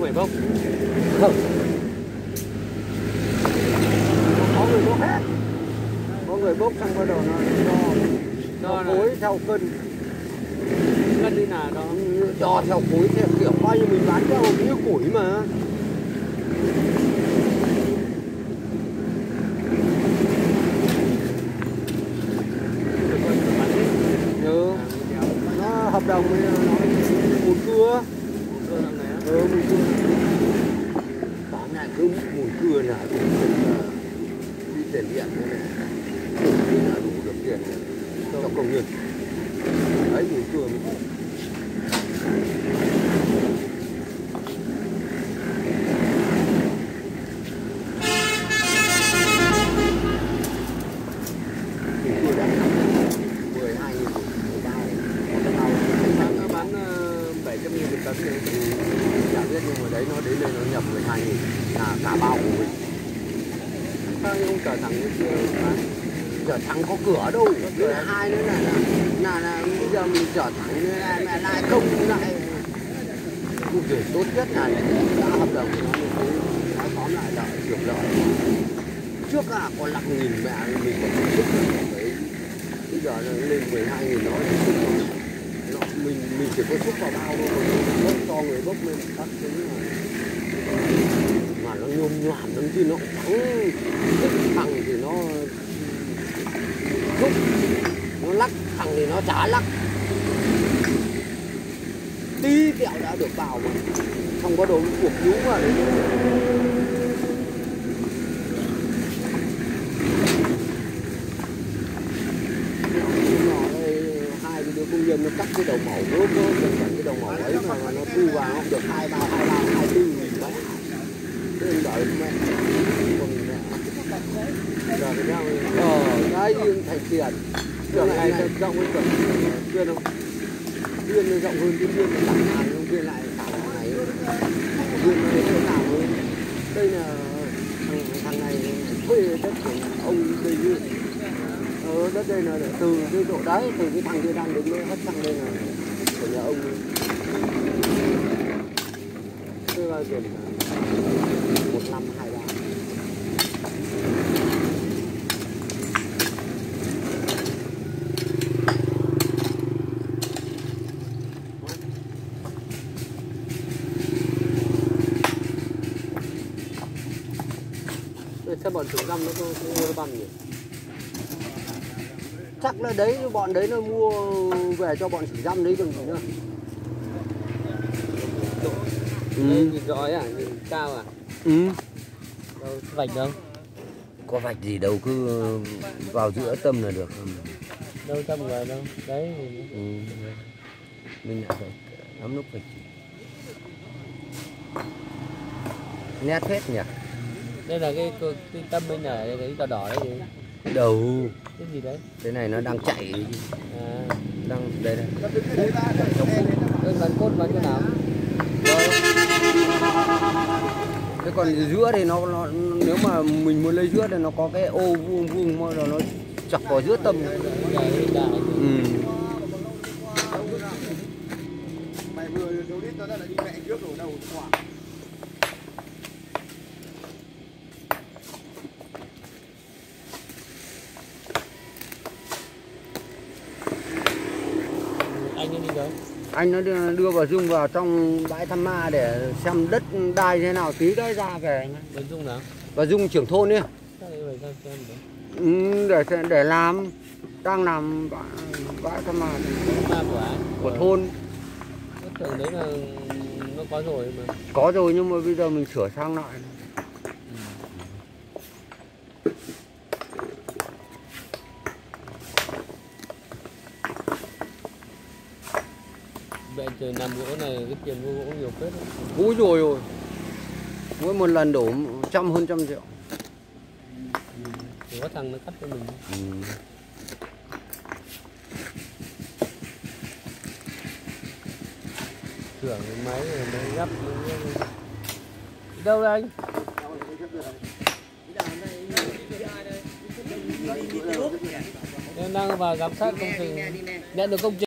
phải bốc. Không. Có người bốc hết. Có người bốc xong bắt đầu nó khối theo cân. Cân đi nào đó. Đo theo khối theo kiểu coi như mình bán theo như củi mà. Nó hợp đồng với nó mùi cưa. Mùi cưa. Bán này cứ mùi cưa là đi tiền điện này. Là đủ được tiền cho công nhân. Đấy mùi cưa mới. Chả biết nhưng mà đấy nó đến đây nó nhập 12.000 là cả bao của mình. Sao không chở thẳng như kia bán? Chở thẳng có cửa đâu. Thứ hai nữa là bây giờ mình chở thẳng như này mẹ lại không lại. Cụ thể tốt nhất là đã hợp đồng nó như thế, nói tóm lại lợi được lợi. Trước là còn 5.000 mẹ mình còn sức đấy. Bây giờ nó lên 12.000 nó mình chỉ có xúc vào bao thôi, bốc cho người bốc lên các thứ mà nó nhôm nhoàm lắm chứ nó trắng thằng thì nó rút, nó lắc thằng thì nó chả lắc, tí kẹo đã được vào mà không có đồ cuộc nhú vào đấy. Công nhân nó cắt cái đầu màu nước nó cái đầu màu ấy mà nó thu vào nó được 23, 24 nghìn bánh. Thế nên đợi mẹ còn giờ cái nhau cái riêng thành tiền trường này rộng hơn trường chuyên không? Chuyên nó rộng hơn cái chuyên nó tặng hàng không chuyên lại tặng này chuyên nó nào hơn. Đây là thằng này thuê đất của ông đây như đất đây là từ cái chỗ đấy, từ cái thằng kia đang đứng nó hết sang đây là của nhà ông. Thế là tiền 1523. Sao bọn chủ răm nó không băm nhỉ? Chắc là đấy bọn đấy nó mua về cho bọn chỉ dăm đấy còn gì nữa. Đây nhìn rõ à, nhìn cao à? Đâu vạch đâu? Có vạch gì đâu, cứ vào giữa tâm là được. Đâu tâm rồi đâu? Đấy. Mình lại phải lắm lúc phải nét hết nhỉ. Đây là cái tâm bên này, cái đỏ đỏ đấy gì? Đầu cái gì đấy? Cái này nó đang chạy đang đây đây. Cái phần cốt vào chỗ nào? Thế còn giữa thì nó nếu mà mình muốn lấy giữa thì nó có cái ô vuông vuông mà nó chọc vào giữa tâm. Mày vừa đâu biết tao là đi mẹ trước rồi đâu quả. Anh đi đâu? Anh nó đưa vào Dung vào trong bãi Tham Ma để xem đất đai thế nào, tí nữa ra về. Bà Dung nào? Bà Dung trưởng thôn ấy. Để làm, đang làm bãi Tham Ma của thôn. Tưởng đấy là nó có rồi mà. Có rồi nhưng mà bây giờ mình sửa sang lại. Vậy trời nằm gỗ này cái tiền mua gỗ nhiều phết đấy. Úi rồi. Mỗi một lần đổ hơn trăm triệu. Thì có thằng nó cắt cho mình. Sửa cái máy rồi mới gấp. Đâu đây anh? Em đang vào giám sát công trình. Nhận được công trình.